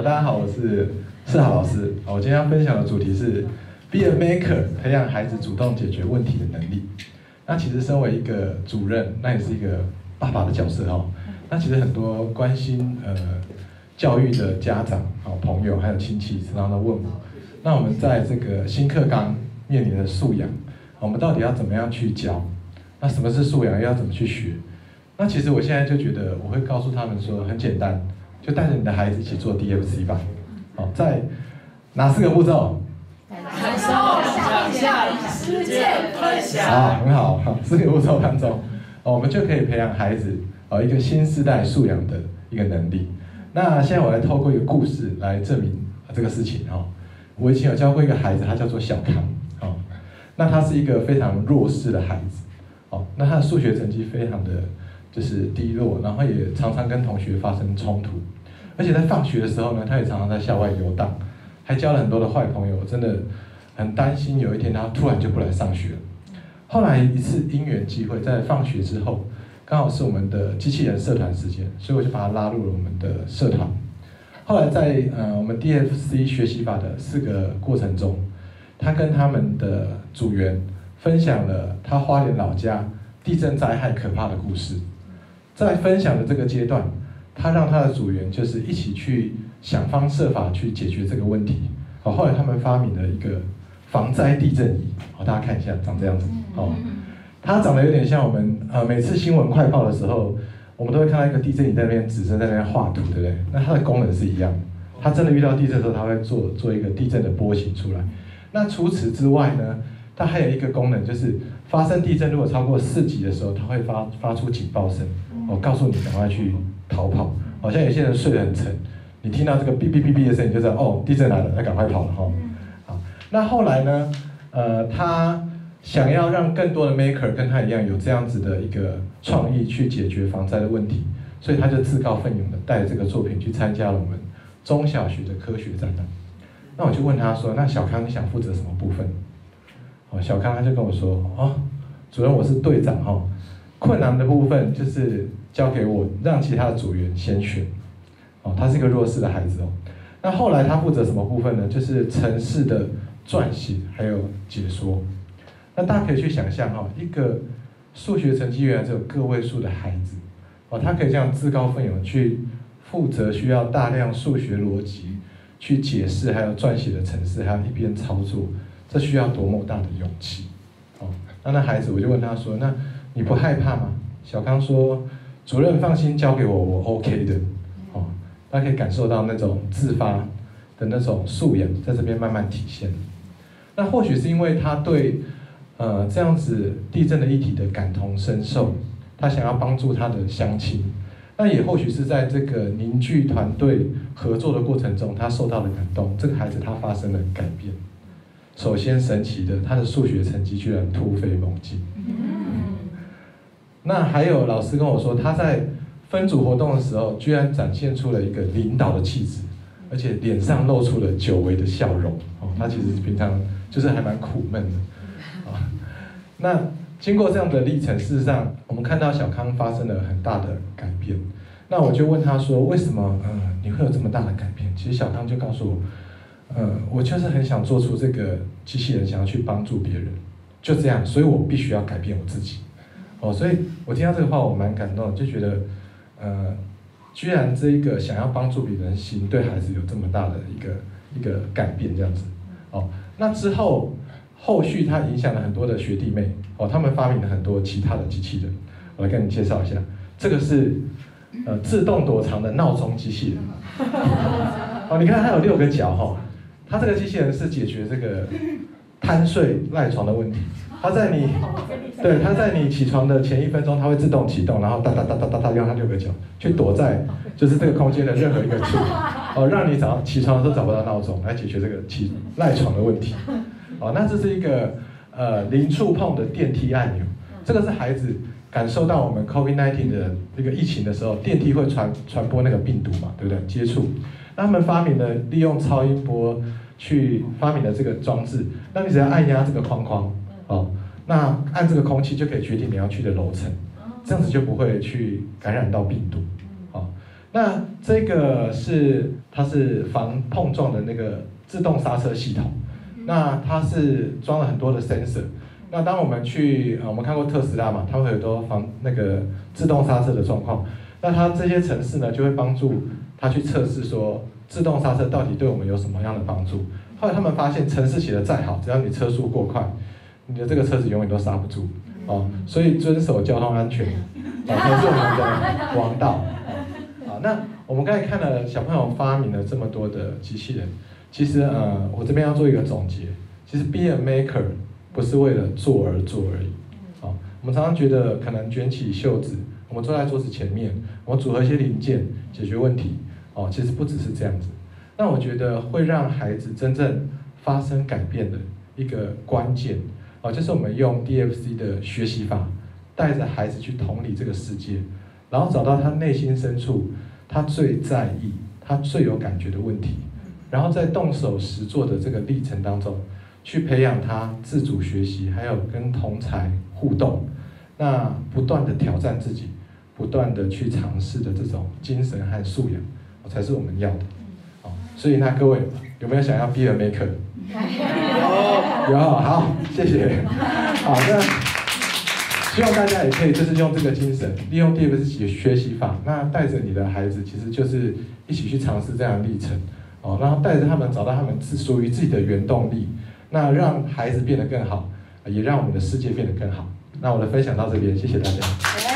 大家好，我是世豪老师。我今天要分享的主题是 Be a Maker， 培养孩子主动解决问题的能力。那其实身为一个主任，那也是一个爸爸的角色哦。那其实很多关心教育的家长、朋友还有亲戚，常常都问我，那我们在这个新课纲面临的素养，我们到底要怎么样去教？那什么是素养？又要怎么去学？那其实我现在就觉得，我会告诉他们说，很简单，就带着你的孩子一起做 DFC 吧。好，在哪4个步骤？ 感受、想象、实践、分享。 好，很好。4个步骤当中，我们就可以培养孩子一个新世代素养的一个能力。那现在我来透过一个故事来证明这个事情哈。我以前有教过一个孩子，他叫做小康。那他是一个非常弱势的孩子。那他的数学成绩非常的就是低落，然后也常常跟同学发生冲突，而且在放学的时候呢，他也常常在校外游荡，还交了很多的坏朋友，真的很担心有一天他突然就不来上学了。后来一次因缘际会，在放学之后，刚好是我们的机器人社团时间，所以我就把他拉入了我们的社团。后来在我们 DFC 学习法的4个过程中，他跟他们的组员分享了他花莲老家地震灾害可怕的故事。在分享的这个阶段，他让他的组员就是一起去想方设法去解决这个问题。后来他们发明了一个防灾地震仪，大家看一下，长这样子。它长得有点像我们每次新闻快报的时候，我们都会看到一个地震仪在那边指针在那边画图，对不对？那它的功能是一样的。它真的遇到地震的时候，它会做一个地震的波形出来。那除此之外呢，它还有一个功能，就是发生地震如果超过4级的时候，它会发出警报声，告诉你赶快去逃跑。好像有些人睡得很沉，你听到这个哔哔哔哔的声音，就知道地震来了，要赶快跑了哈。好，那后来呢，他想要让更多的 maker 跟他一样有这样子的一个创意去解决防灾的问题，所以他就自告奋勇的带着这个作品去参加了我们中小学的科学展览。那我就问他说，那小康你想负责什么部分？小康他就跟我说，主任我是队长哈，困难的部分就是交给我，让其他的组员先选。他是一个弱势的孩子哦。那后来他负责什么部分呢？就是程式的撰写还有解说。那大家可以去想象一个数学成绩原来只有个位数的孩子，他可以这样自告奋勇去负责需要大量数学逻辑去解释还有撰写的程式，还要一边操作，这需要多么大的勇气。那孩子我就问他说，那你不害怕吗？小康说，主任放心交给我，我 OK 的。他可以感受到那种自发的那种素养在这边慢慢体现。那或许是因为他对这样子地震的议题的感同身受，他想要帮助他的乡亲。那也或许是在这个凝聚团队合作的过程中，他受到了感动，这个孩子他发生了改变。首先神奇的，他的数学成绩居然突飞猛进。那还有老师跟我说，他在分组活动的时候，居然展现出了一个领导的气质，而且脸上露出了久违的笑容。他其实平常就是还蛮苦闷的。那经过这样的历程，事实上我们看到小康发生了很大的改变。那我就问他说，为什么你会有这么大的改变？其实小康就告诉我，我就是很想做出这个机器人，想要去帮助别人，就这样，所以我必须要改变我自己。所以我听到这个话，我蛮感动，就觉得居然这一个想要帮助别人的心，对孩子有这么大的一个改变，这样子。那之后续他影响了很多的学弟妹，他们发明了很多其他的机器人。我来跟你介绍一下，这个是自动躲藏的闹钟机器人。你看它有6个角它这个机器人是解决这个贪睡赖床的问题。它在你起床的前1分钟，它会自动启动，然后哒哒哒哒哒哒，用它6个角去躲在就是这个空间的任何一个处，让你起床的时候找不到闹钟，来解决这个赖床的问题。那这是一个零触碰的电梯按钮，这个是孩子感受到我们 COVID-19 的这个疫情的时候，电梯会传播那个病毒嘛，对不对？接触，那他们发明了利用超音波去发明了这个装置，那你只要按压这个框框，那按这个空气就可以决定你要去的楼层，这样子就不会去感染到病毒。 那这个它是防碰撞的那个自动刹车系统，那它是装了很多的 sensor。那当我们我们看过特斯拉嘛，它会有很多那个自动刹车的状况。那它这些程式呢，就会帮助它去测试说自动刹车到底对我们有什么样的帮助。后来他们发现，程式写的再好，只要你车速过快，你的这个车子永远都刹不住哦。所以遵守交通安全才是我们的王道。那我们刚才看了小朋友发明了这么多的机器人，其实我这边要做一个总结，其实 be a maker 不是为了做而做而已。我们常常觉得可能卷起袖子，我们坐在桌子前面，我们组合一些零件解决问题，其实不只是这样子。那我觉得会让孩子真正发生改变的一个关键，就是我们用 DFC 的学习法，带着孩子去同理这个世界，然后找到他内心深处他最在意、他最有感觉的问题，然后在动手实做的这个历程当中，去培养他自主学习，还有跟同侪互动，那不断的挑战自己，不断的去尝试的这种精神和素养，才是我们要的。所以那各位有没有想要 be a maker？ 有，好，谢谢。好，那希望大家也可以就是用这个精神，利用 DFC 学习法，那带着你的孩子，其实就是一起去尝试这样的历程，然后带着他们找到他们属于自己的原动力，那让孩子变得更好，也让我们的世界变得更好。那我的分享到这边，谢谢大家。